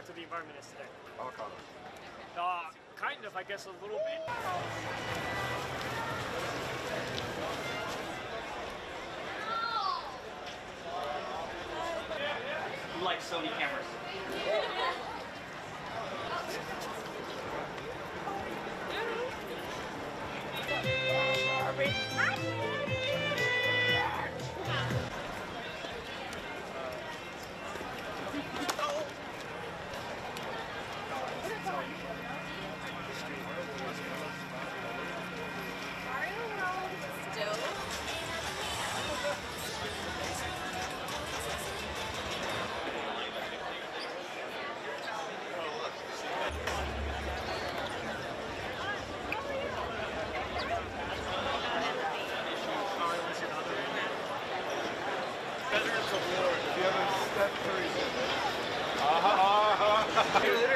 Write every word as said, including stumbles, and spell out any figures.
product of the environment is today? Avocado. Uh, kind of, I guess, a little bit. You like Sony cameras? Veterans Award. If you haven't Steph Curry. Uh-huh, uh-huh.